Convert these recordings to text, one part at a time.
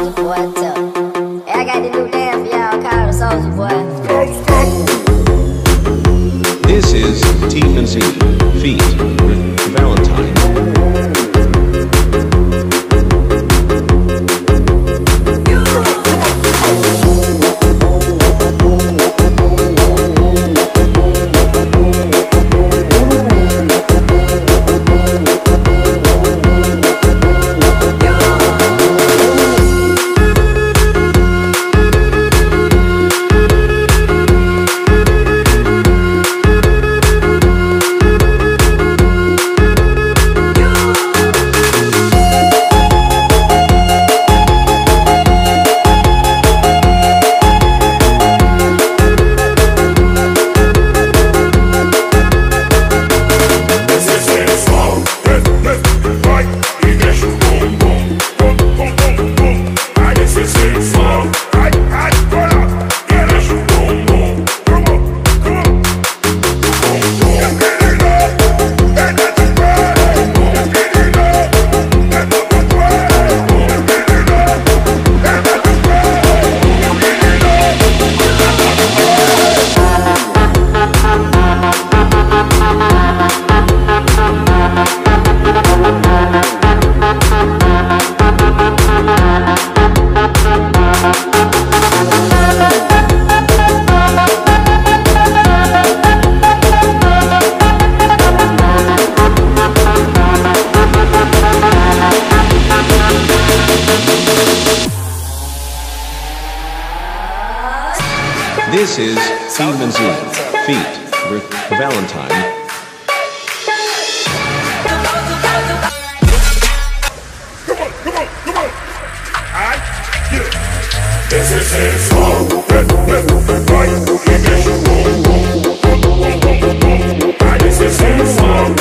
Soulja Boy too. Hey, I got this new dance for y'all called the Soulja Boy. This is T&Z feat. Valentine. This is T&Z feat. With Valentine. This is his song. Right, this is his song.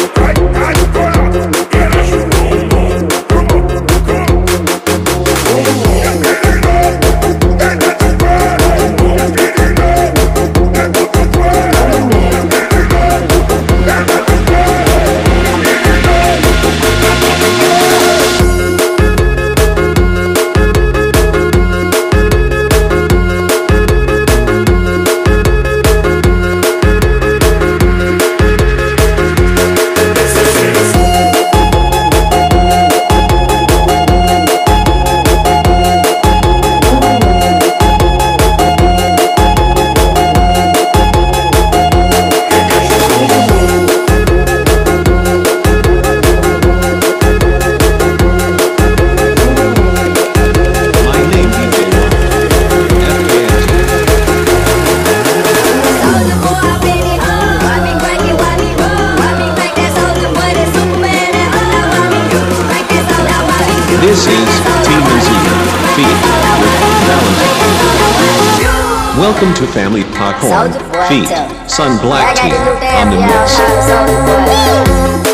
This is T&Z feat. With Valentine. Welcome to Family Popcorn feat. Sun Black Tea on the mix.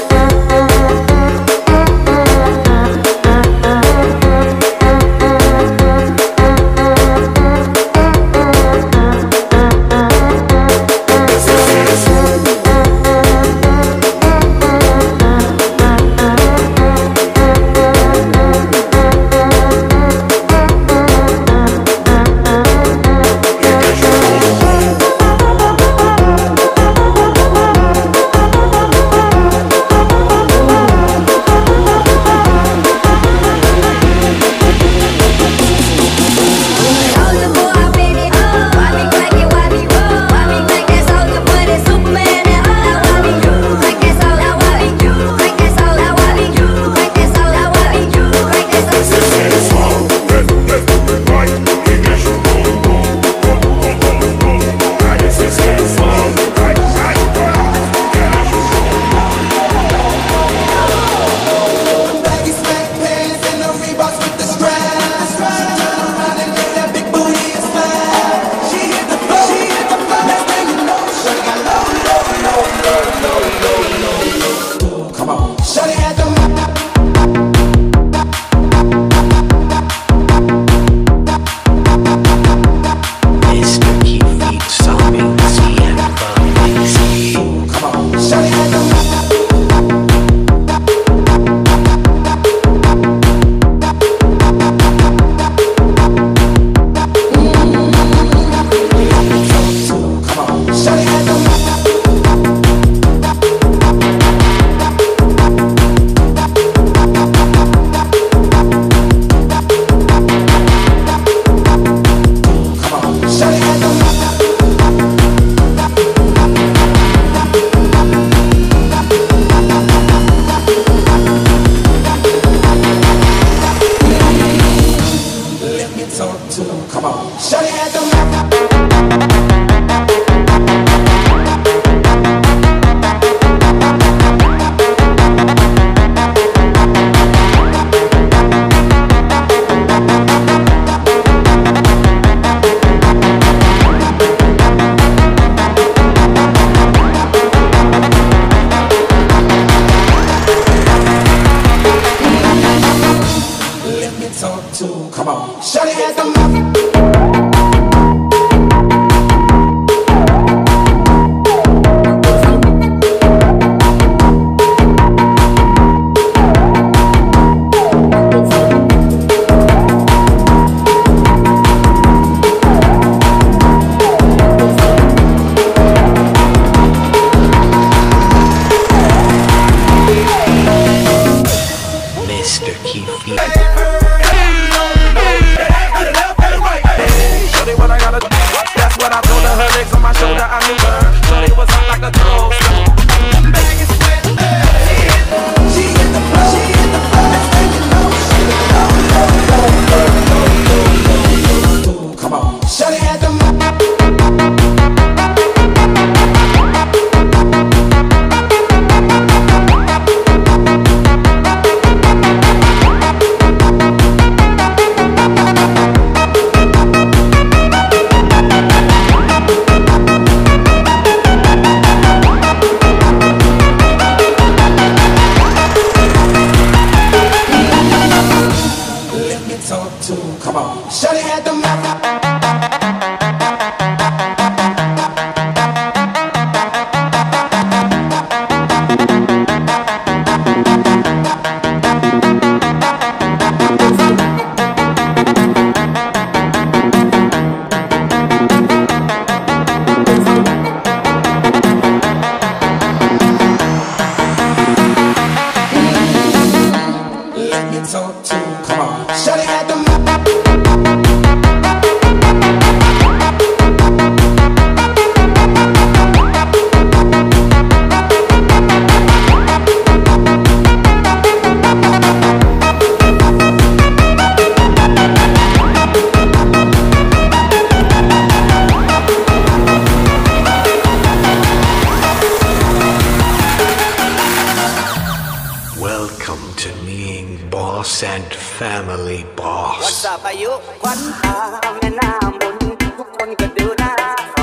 boss and family boss วัดสาพายุควันตาแม่น้ำมุนทุกคนก็ดูหน้า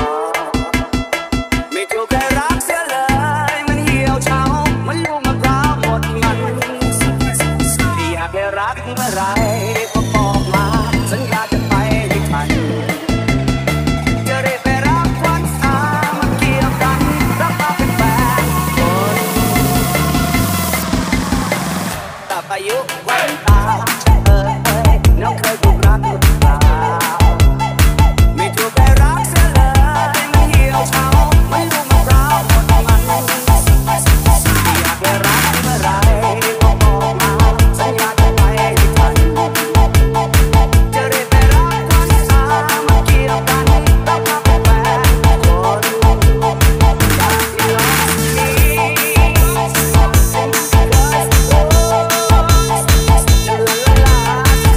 ไม่ถูกใครรักเสียเลยมันเหี่ยวเฉามันลูกมะพร้าวหมดมันที่อยากให้รักเมื่อไรก็บอกมาสัญญาจะไปให้ทันจะรีบไปรักควันตามันเกี่ยวกันรักมาเป็นแฟนคนสาพายุควันตาน้องเคยถูกรักหรือเปล่าไม่ถูกใครรักเสียเลยมันเหี่ยวเฉามันลูกมะพร้าวหมดมันอยากให้รักเมื่อไรก็บอกมาสัญญาจะไปให้ทันจะรีบไปรักควันตามันเกี่ยวกันรักมาเป็นแฟนคนอยากให้รักนี้จะละลาย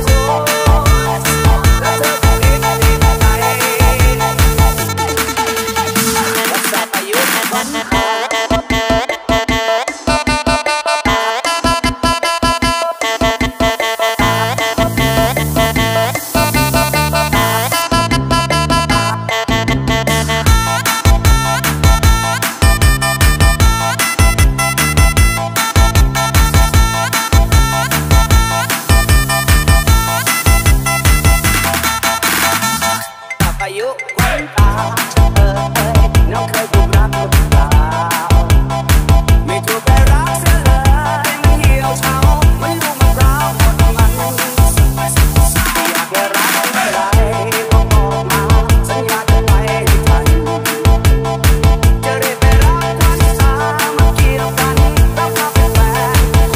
อายุควันตาน้องเคยถูกรักหรือเปล่าไม่ถูกใครรักเสียเลยมันเหี่ยวเฉามันลูกมะพร้าวหมดมันอยากให้รักเมื่อไรก็บอกมาสัญญาจะไปให้ทันจะรีบไปรักควันตามันเกี่ยวกันรักมาเป็นแฟนคน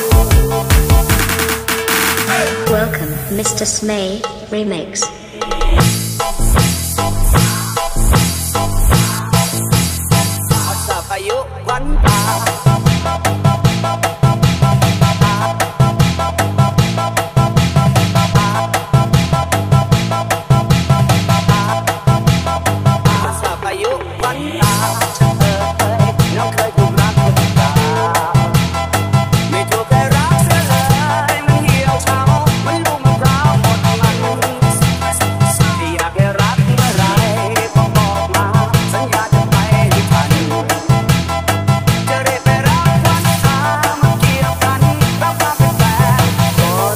Welcome, Mr. Smay Remix. พายุควันตาพายุควันตาน้องเคยถูกรักหรือเปล่าไม่ถูกใครรักเสียเลยมันเหี่ยวเฉามันลูกมะพร้าวหมดมันที่อยากให้รักเมื่อไรก็บอกมาสัญญาจะไปให้ทันจะรีบไปรักควันตามันเกี่ยวกันรักมาเป็นแฟนคน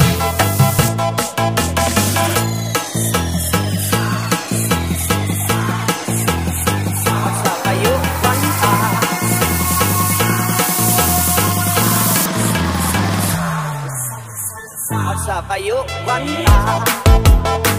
พายุควันตาพายุควันตา